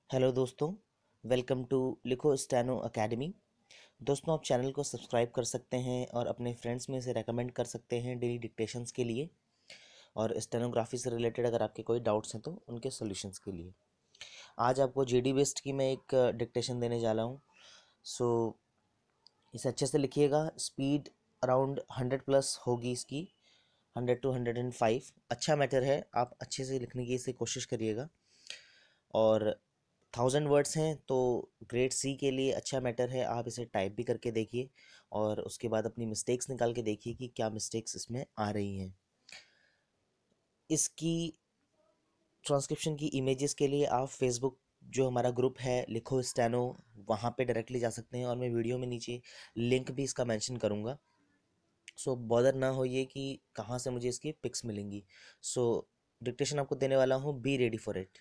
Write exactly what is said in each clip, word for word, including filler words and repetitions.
Hello दोस्तों, welcome to Likho steno academy. दोस्तों, आप चैनल को सब्सक्राइब कर सकते हैं और अपने फ्रेंड्स में से रेकमेंड कर सकते हैं डेली डिक्टेशंस के लिए और स्टेनोग्राफी से रिलेटेड अगर आपके कोई डाउट्स हैं तो उनके सॉल्यूशंस के लिए। आज आपको जीडी बिस्ट की मैं एक डिक्टेशन देने जा रहा हूँ। सो इसे अच्छे से लिखिएगा। स्पीड अराउंड हंड्रेड प्लस होगी इसकी, hundred to hundred and five. अच्छा मैटर है, आप अच्छे से लिखने की इसे कोशिश करिएगा। और थाउजेंड वर्ड्स हैं तो ग्रेड सी के लिए अच्छा मैटर है। आप इसे टाइप भी करके देखिए और उसके बाद अपनी मिस्टेक्स निकाल के देखिए कि क्या मिस्टेक्स इसमें आ रही हैं। इसकी ट्रांसक्रिप्शन की इमेजेस के लिए आप फेसबुक जो हमारा ग्रुप है लिखो स्टेनो, वहाँ पे डायरेक्टली जा सकते हैं और मैं वीडियो में नीचे लिंक भी इसका मेंशन करूँगा। सो बॉदर ना होइए कि कहाँ से मुझे इसकी पिक्स मिलेंगी। सो डिक्टेशन आपको देने वाला हूँ, be ready for it.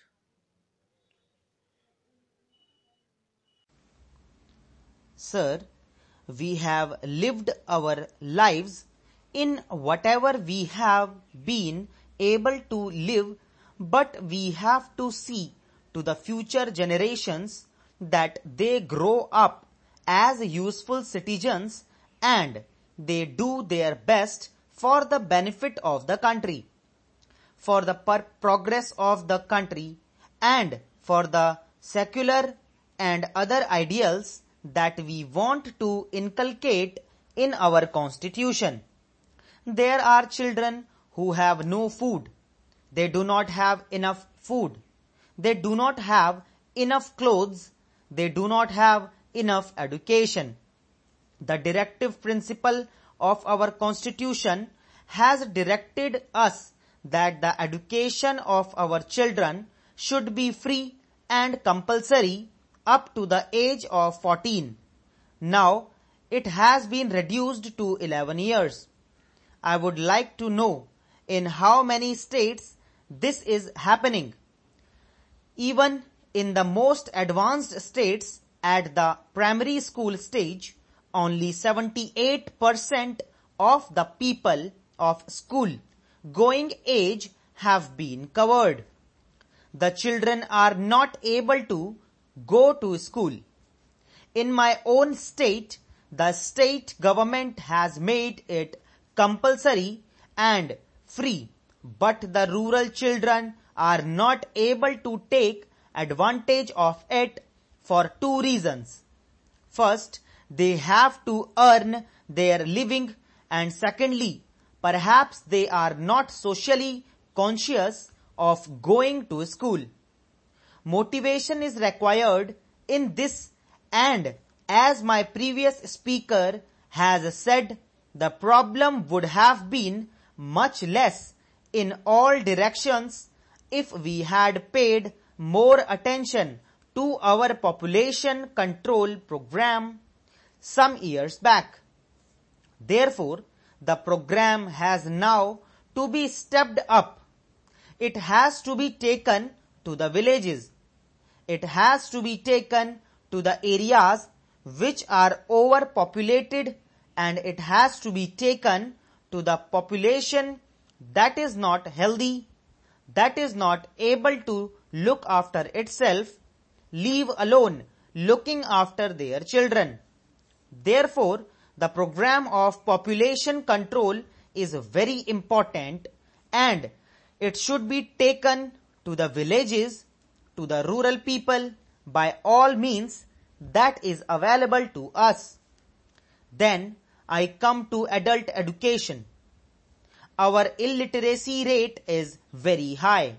Sir, we have lived our lives in whatever we have been able to live, but we have to see to the future generations that they grow up as useful citizens and they do their best for the benefit of the country, for the per- progress of the country, and for the secular and other ideals that we want to inculcate in our constitution. There are children who have no food. They do not have enough food. They do not have enough clothes. They do not have enough education. The directive principle of our constitution has directed us that the education of our children should be free and compulsory up to the age of fourteen. Now, it has been reduced to eleven years. I would like to know in how many states this is happening. Even in the most advanced states at the primary school stage, only seventy-eight percent of the people of school going age have been covered. The children are not able to go to school. In my own state, the state government has made it compulsory and free, but the rural children are not able to take advantage of it for two reasons. First, they have to earn their living, and secondly, perhaps they are not socially conscious of going to school. Motivation is required in this, and as my previous speaker has said, the problem would have been much less in all directions if we had paid more attention to our population control program some years back. Therefore, the program has now to be stepped up. It has to be taken to the villages. It has to be taken to the areas which are overpopulated, and it has to be taken to the population that is not healthy, that is not able to look after itself, leave alone looking after their children. Therefore, the program of population control is very important, and it should be taken to the villages, to the rural people by all means that is available to us. Then I come to adult education. Our illiteracy rate is very high.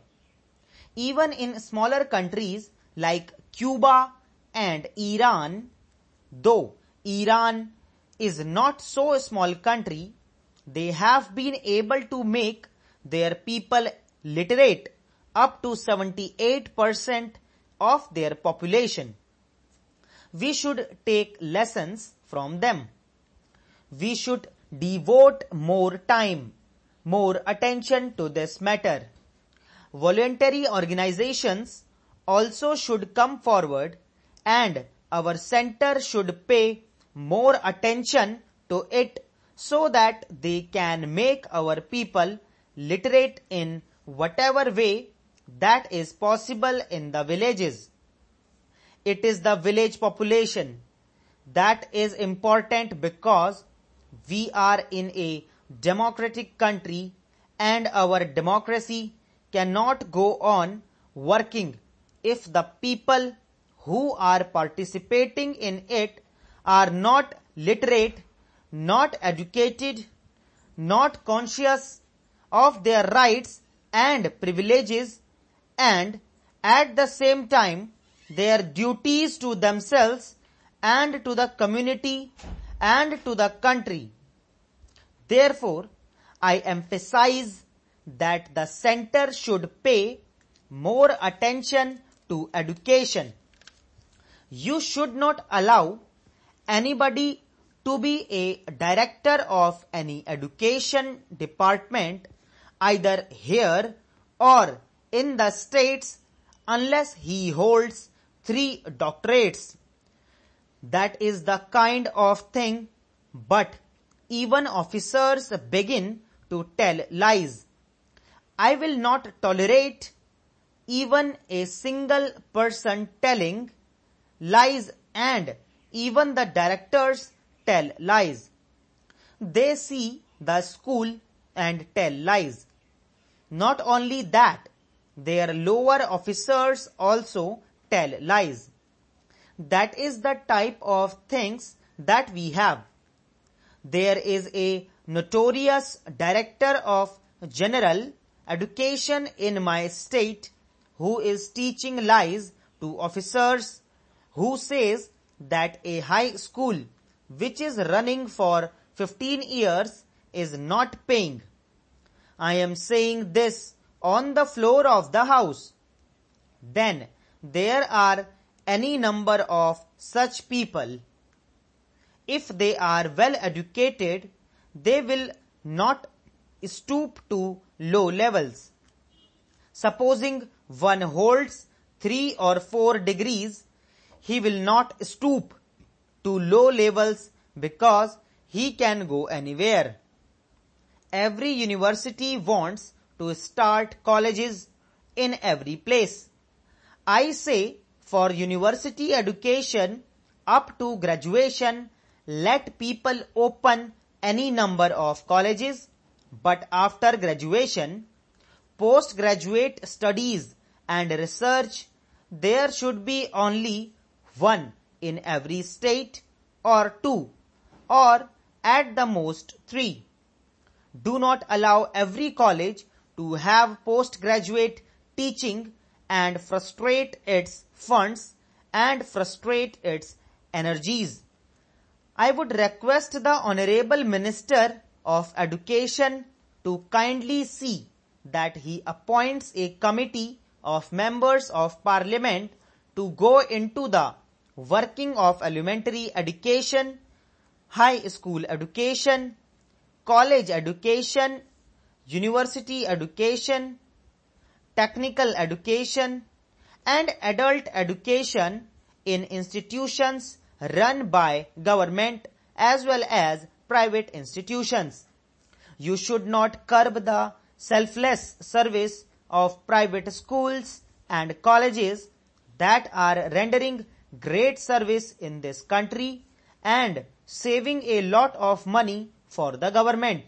Even in smaller countries like Cuba and Iran, though Iran is not so small country, they have been able to make their people literate up to seventy-eight percent of their population. We should take lessons from them. We should devote more time, more attention to this matter. Voluntary organizations also should come forward, and our center should pay more attention to it so that they can make our people literate in whatever way that is possible in the villages. it is the village population. That is important because we are in a democratic country and our democracy cannot go on working if the people who are participating in it are not literate, not educated, not conscious of their rights and privileges, and at the same time their duties to themselves and to the community and to the country. Therefore, I emphasize that the center should pay more attention to education. You should not allow anybody to be a director of any education department either here or in the states unless he holds three doctorates. That is the kind of thing, but even officers begin to tell lies. I will not tolerate even a single person telling lies, and even the directors tell lies. They see the school and tell lies. Not only that, their lower officers also tell lies. That is the type of things that we have. There is a notorious director of general education in my state who is teaching lies to officers, who says that a high school which is running for fifteen years is not paying. I am saying this on the floor of the house. Then there are any number of such people. If they are well educated, they will not stoop to low levels. Supposing one holds three or four degrees, he will not stoop to low levels because he can go anywhere. Every university wants to start colleges in every place. I say for university education up to graduation, let people open any number of colleges, but after graduation, postgraduate studies and research, there should be only one in every state or two, or at the most three. Do not allow every college to have postgraduate teaching and frustrate its funds and frustrate its energies. I would request the Honorable Minister of Education to kindly see that he appoints a committee of members of Parliament to go into the working of elementary education, high school education, college education, university education, technical education, and adult education in institutions run by government as well as private institutions. You should not curb the selfless service of private schools and colleges that are rendering great service in this country and saving a lot of money for the government.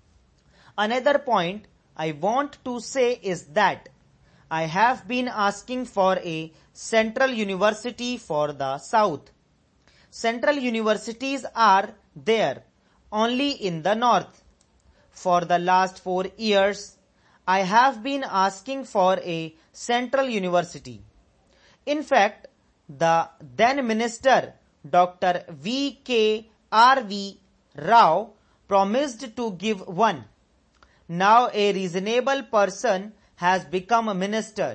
Another point I want to say is that I have been asking for a central university for the South. Central universities are there only in the North. For the last four years, I have been asking for a central university. In fact, the then Minister Doctor V K R V Rao promised to give one. Now a reasonable person has become a minister.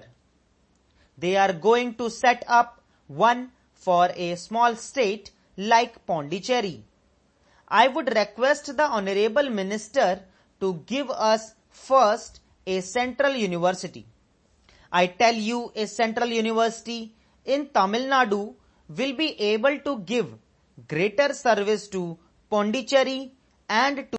They are going to set up one for a small state like Pondicherry. I would request the Honorable Minister to give us first a central university. I tell you, a central university in Tamil Nadu will be able to give greater service to Pondicherry and to